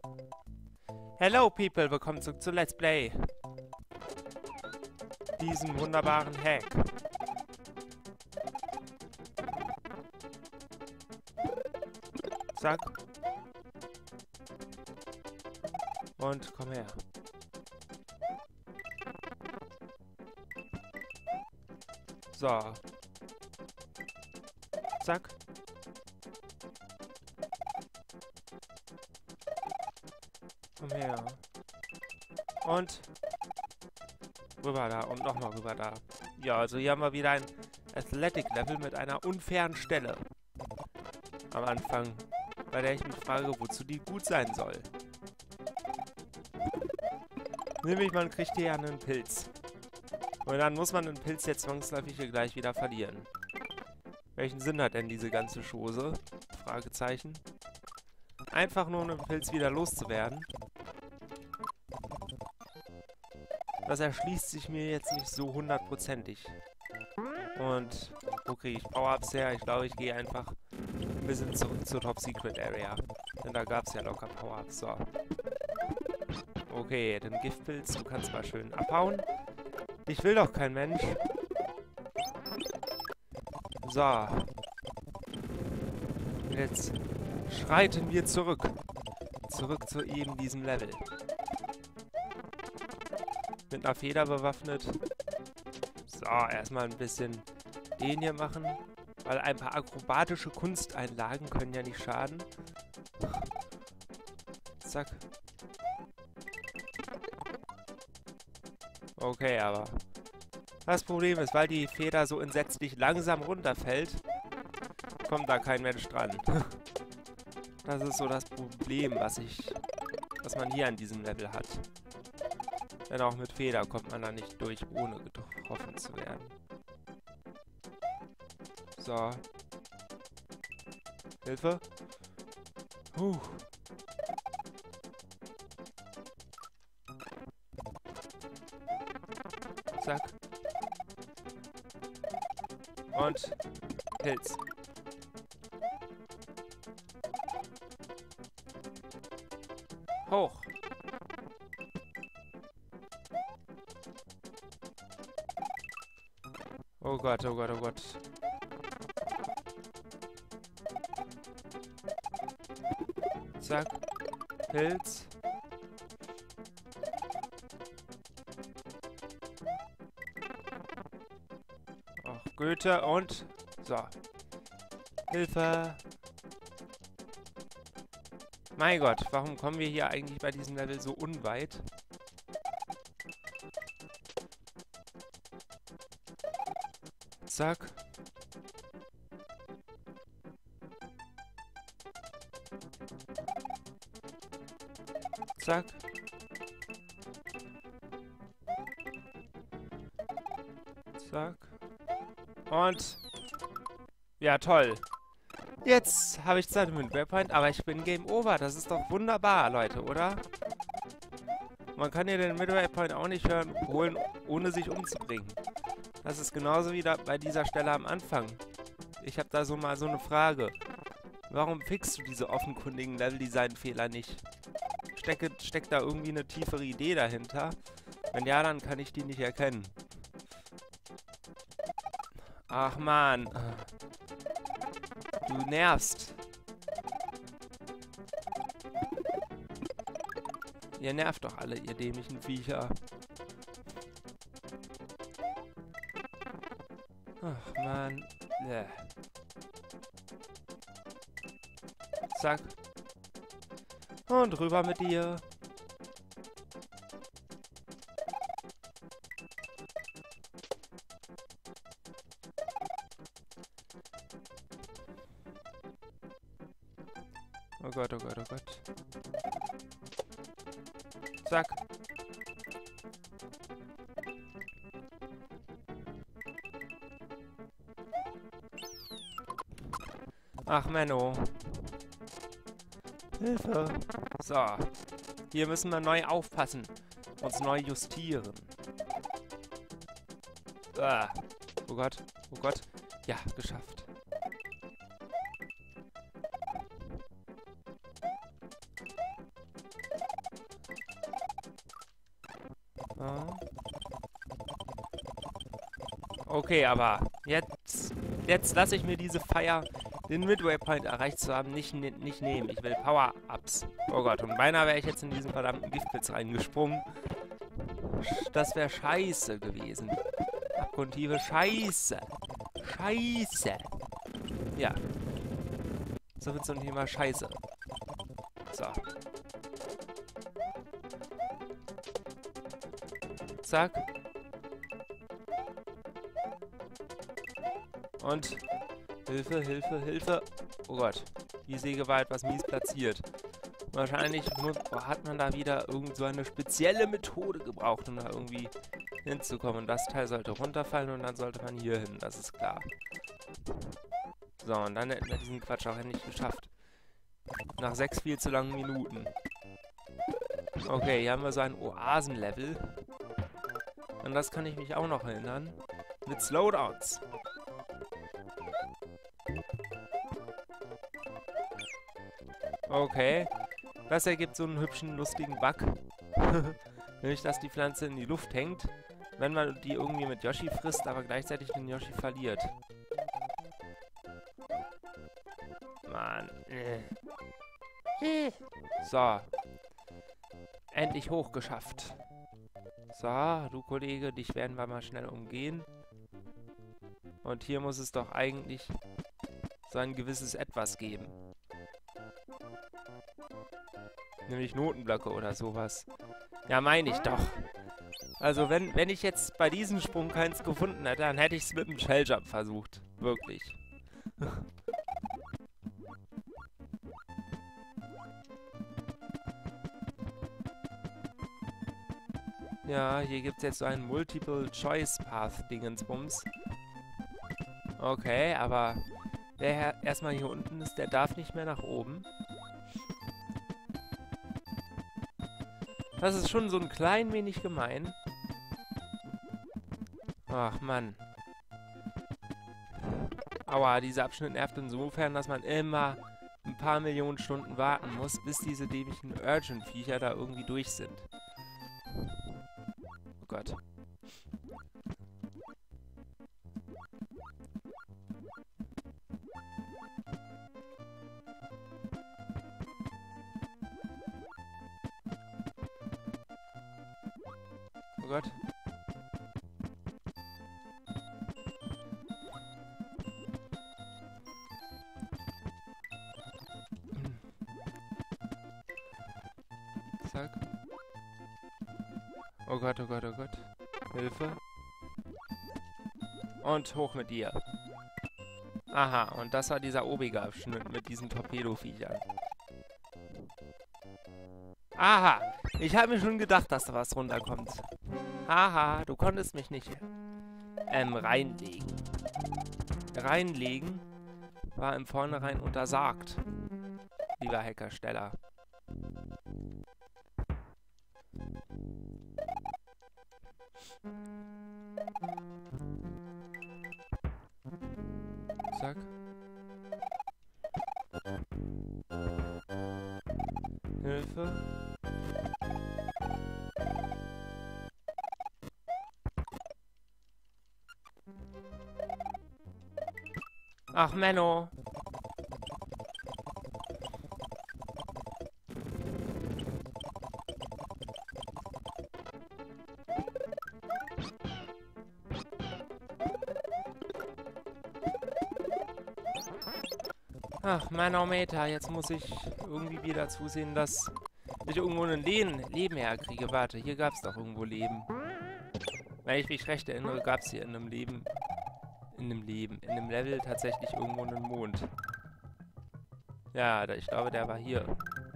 Hello people, willkommen zurück zu Let's Play. Diesem wunderbaren Hack. Zack. Und komm her. So. Zack. Komm her. Und rüber da und nochmal rüber da. Ja, also hier haben wir wieder ein Athletic-Level mit einer unfairen Stelle. Am Anfang, bei der ich mich frage, wozu die gut sein soll. Nämlich, man kriegt hier ja einen Pilz. Und dann muss man den Pilz jetzt zwangsläufig hier gleich wieder verlieren. Welchen Sinn hat denn diese ganze Chose? Fragezeichen. Einfach nur, um den Pilz wieder loszuwerden. Das erschließt sich mir jetzt nicht so hundertprozentig. Und wo kriege ich Power-Ups her? Ich glaube, ich gehe einfach ein bisschen zurück zur Top-Secret-Area. Denn da gab es ja locker Power-Ups. So. Okay, den Giftpilz, du kannst mal schön abhauen. Dich will doch kein Mensch. So. Jetzt schreiten wir zurück. Zurück zu eben diesem Level. Mit einer Feder bewaffnet. So, erstmal ein bisschen den hier machen. Weil ein paar akrobatische Kunsteinlagen können ja nicht schaden. Zack. Okay, aber das Problem ist, weil die Feder so entsetzlich langsam runterfällt, kommt da kein Mensch dran. Das ist so das Problem, was man hier an diesem Level hat. Denn auch mit Feder kommt man da nicht durch, ohne getroffen zu werden. So. Hilfe. Zack. Und Pilz. Hoch. Oh Gott, oh Gott, oh Gott. Zack. Pilz. Ach, Goethe und... So. Hilfe. Mein Gott, warum kommen wir hier eigentlich bei diesem Level so unweit? Zack. Zack. Zack. Und... Ja, toll. Jetzt habe ich Zeit mit dem Waypoint, aber ich bin Game Over. Das ist doch wunderbar, Leute, oder? Man kann ja den Midway Point auch nicht holen, ohne sich umzubringen. Das ist genauso wie da bei dieser Stelle am Anfang. Ich habe da mal so eine Frage. Warum fixst du diese offenkundigen Level-Design-Fehler nicht? Steckt da irgendwie eine tiefere Idee dahinter? Wenn ja, dann kann ich die nicht erkennen. Ach man. Du nervst. Ihr nervt doch alle, ihr dämlichen Viecher. Ach man. Zack. Und rüber mit dir. Oh Gott, oh Gott, oh Gott. Zack. Ach, Menno. Hilfe. So. Hier müssen wir neu aufpassen. Uns neu justieren. Oh Gott. Oh Gott. Ja, geschafft. Okay, aber jetzt lasse ich mir diese Feier, den Midway Point erreicht zu haben, nicht nehmen. Ich will Power-Ups. Oh Gott, und beinahe wäre ich jetzt in diesen verdammten Giftpilz reingesprungen. Das wäre scheiße gewesen. Abgrundtiefe Scheiße. Scheiße. Ja. So wird zum Thema Scheiße. So. Zack. Und Hilfe, Hilfe, Hilfe. Oh Gott. Die Säge war etwas mies platziert. Wahrscheinlich hat man da wieder irgend so eine spezielle Methode gebraucht, um da irgendwie hinzukommen. Und das Teil sollte runterfallen und dann sollte man hier hin. Das ist klar. So, und dann hätten wir diesen Quatsch auch endlich geschafft. Nach 6 viel zu langen Minuten. Okay, hier haben wir so ein Oasenlevel. An das kann ich mich auch noch erinnern. Mit Slowdowns. Okay. Das ergibt so einen hübschen, lustigen Bug. Nämlich, dass die Pflanze in die Luft hängt, wenn man die irgendwie mit Yoshi frisst, aber gleichzeitig den Yoshi verliert. Mann. So. Endlich hochgeschafft. So, du Kollege, dich werden wir mal schnell umgehen. Und hier muss es doch eigentlich so ein gewisses Etwas geben. Nämlich Notenblöcke oder sowas. Ja, meine ich doch. Also, wenn ich jetzt bei diesem Sprung keins gefunden hätte, dann hätte ich es mit dem Shelljump versucht. Wirklich. Ja, hier gibt es jetzt so einen Multiple-Choice-Path-Dingensbums. Okay, aber wer erstmal hier unten ist, der darf nicht mehr nach oben. Das ist schon so ein klein wenig gemein. Ach, Mann. Aua, dieser Abschnitt nervt insofern, dass man immer ein paar Millionen Stunden warten muss, bis diese dämlichen Urgent-Viecher da irgendwie durch sind. Oh Gott. Oh Gott. Zack. Oh Gott, oh Gott, oh Gott. Hilfe. Und hoch mit dir. Aha, und das war dieser obige Abschnitt mit diesen Torpedoviechern. Aha, ich habe mir schon gedacht, dass da was runterkommt. Haha, du konntest mich nicht reinlegen. Reinlegen war im Vornherein untersagt, lieber Hackersteller. Zack. Hilfe. Ach, Menno. Ach, Manometer, jetzt muss ich irgendwie wieder zusehen, dass ich irgendwo ein Leben herkriege. Warte, hier gab es doch irgendwo Leben. Wenn ich mich recht erinnere, gab es hier in einem Level tatsächlich irgendwo einen Mond. Ja, ich glaube, der war hier.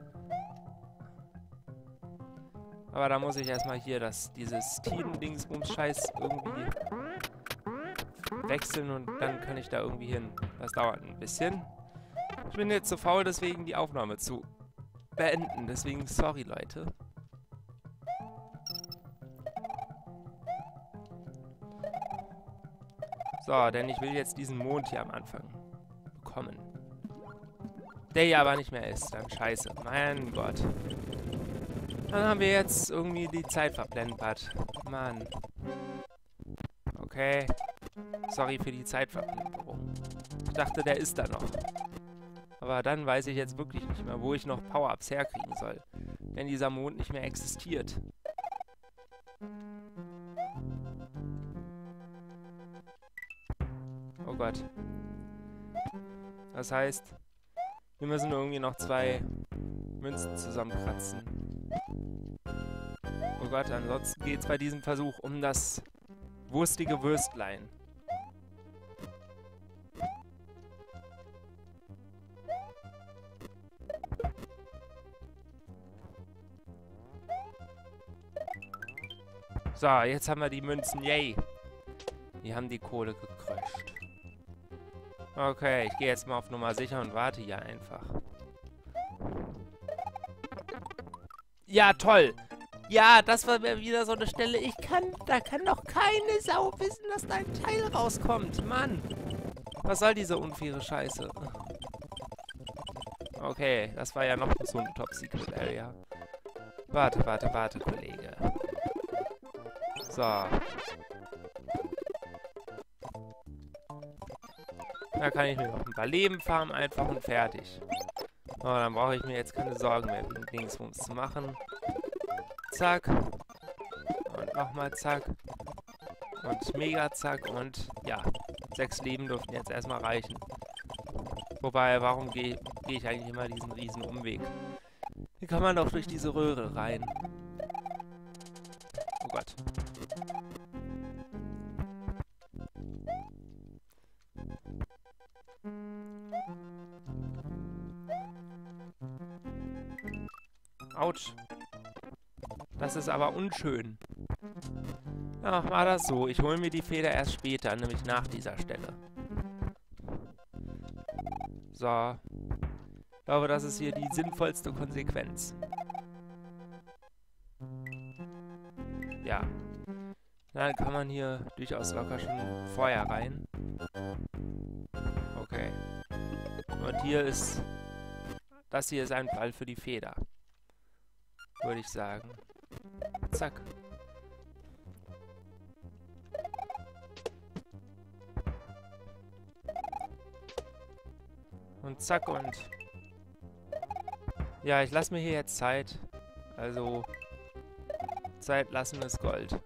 Aber da muss ich erstmal hier dieses Team-Dingsbums-Scheiß irgendwie wechseln und dann kann ich da irgendwie hin. Das dauert ein bisschen. Ich bin jetzt zu faul, deswegen die Aufnahme zu beenden. Deswegen sorry, Leute. So, denn ich will jetzt diesen Mond hier am Anfang bekommen. Der hier aber nicht mehr ist. Dann scheiße. Mein Gott. Dann haben wir jetzt irgendwie die Zeit verplempert. Mann. Okay. Sorry für die Zeitverknüpfung. Ich dachte, der ist da noch. Aber dann weiß ich jetzt wirklich nicht mehr, wo ich noch Power-Ups herkriegen soll. Wenn dieser Mond nicht mehr existiert. Oh Gott. Das heißt, wir müssen irgendwie noch 2 Münzen zusammenkratzen. Oh Gott, ansonsten geht es bei diesem Versuch um das wurstige Würstlein. So, jetzt haben wir die Münzen. Yay. Die haben die Kohle gecrusht. Okay, ich gehe jetzt mal auf Nummer sicher und warte hier einfach. Ja, toll. Ja, das war wieder so eine Stelle. Da kann doch keine Sau wissen, dass da ein Teil rauskommt. Mann. Was soll diese unfaire Scheiße? Okay, das war ja noch so ein Top-Secret-Area. Warte, Kollege. So. Da kann ich mir noch ein paar Leben farmen, einfach und fertig. So, dann brauche ich mir jetzt keine Sorgen mehr, wegen Dingsbums zu machen. Zack. Und nochmal zack. Und mega zack. Und ja, 6 Leben dürften jetzt erstmal reichen. Wobei, warum gehe ich eigentlich immer diesen riesen Umweg? Hier kann man doch durch diese Röhre rein. Oh Gott. Autsch. Das ist aber unschön. Ja, war das so. Ich hole mir die Feder erst später, nämlich nach dieser Stelle. So. Ich glaube, das ist hier die sinnvollste Konsequenz. Ja. Dann kann man hier durchaus locker schon vorher rein. Okay. Und hier ist... Das hier ist ein Fall für die Feder. Würde ich sagen. Zack. Und zack und... Ja, ich lasse mir hier jetzt Zeit. Also... Zeit lassen ist Gold.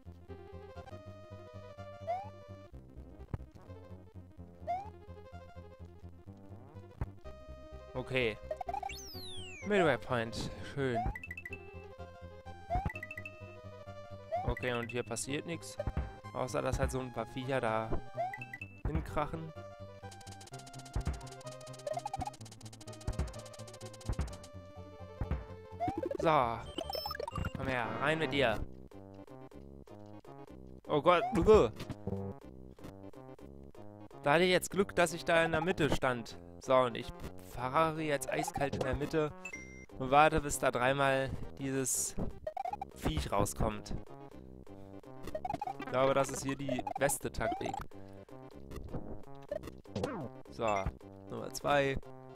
Okay. Midway Point. Schön. Okay, und hier passiert nichts. Außer, dass halt so ein paar Viecher da hinkrachen. So. Komm her, rein mit dir. Oh Gott. Da hatte ich jetzt Glück, dass ich da in der Mitte stand. So, und ich fahre jetzt eiskalt in der Mitte und warte, bis da 3-mal dieses Viech rauskommt. Ich glaube, das ist hier die beste Taktik. So, Nummer 2.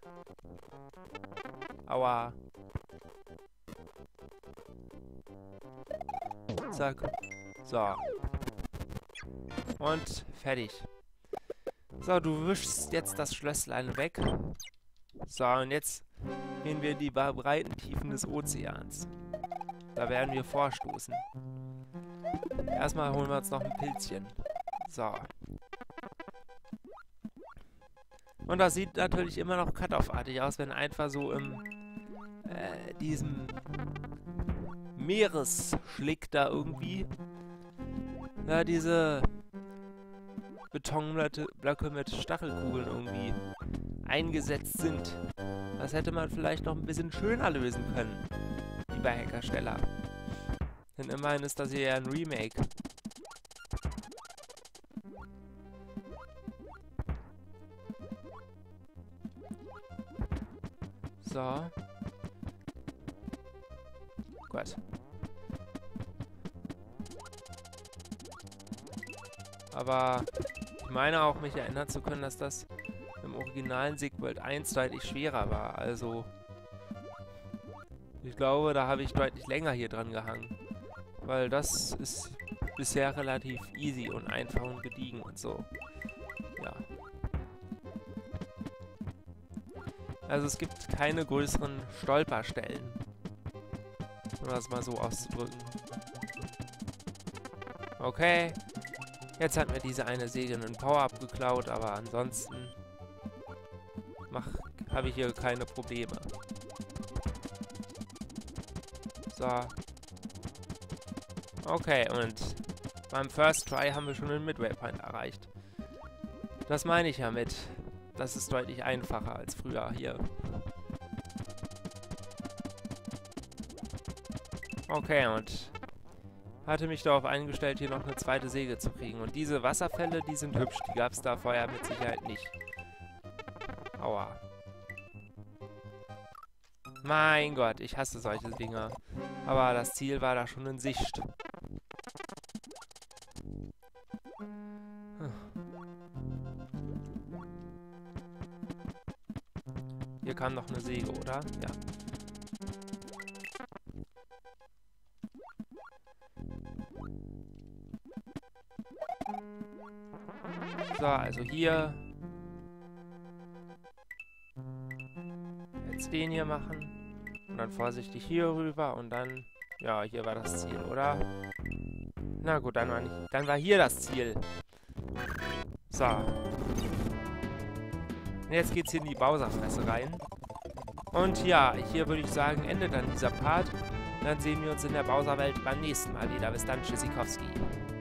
Aua. Zack. So. Und fertig. So, du wischst jetzt das Schlösslein weg. So, und jetzt gehen wir in die breiten Tiefen des Ozeans. Da werden wir vorstoßen. Erstmal holen wir uns noch ein Pilzchen. So. Und das sieht natürlich immer noch Cut-Off-artig aus, wenn einfach so im diesem Meeresschlick da irgendwie diese Betonblöcke mit Stachelkugeln irgendwie eingesetzt sind. Das hätte man vielleicht noch ein bisschen schöner lösen können, lieber Hackersteller. Denn immerhin ist das hier ja ein Remake. So. Gut. Aber ich meine auch, mich erinnern zu können, dass das im originalen SigWorld 1 deutlich schwerer war. Also, ich glaube, da habe ich deutlich länger hier dran gehangen. Weil das ist bisher relativ easy und einfach und gediegen und so. Ja. Also es gibt keine größeren Stolperstellen. Um das mal so auszudrücken. Okay. Jetzt hat mir diese eine Säge einen Power-Up geklaut, aber ansonsten habe ich hier keine Probleme. So. Okay, und beim First Try haben wir schon den Midway Point erreicht. Das meine ich ja mit. Das ist deutlich einfacher als früher hier. Okay, und hatte mich darauf eingestellt, hier noch eine zweite Säge zu kriegen. Und diese Wasserfälle, die sind hübsch. Die gab es da vorher mit Sicherheit nicht. Aua. Mein Gott, ich hasse solche Dinger. Aber das Ziel war da schon in Sicht. Hier kam noch eine Säge, oder? Ja. So, also hier. Jetzt den hier machen. Und dann vorsichtig hier rüber und dann... Ja, hier war das Ziel, oder? Na gut, dann war hier das Ziel. So. Und jetzt geht's hier in die Bowser-Fresse rein. Und ja, hier würde ich sagen, endet dann dieser Part. Dann sehen wir uns in der Bowser-Welt beim nächsten Mal wieder. Bis dann, Tschüssikowski.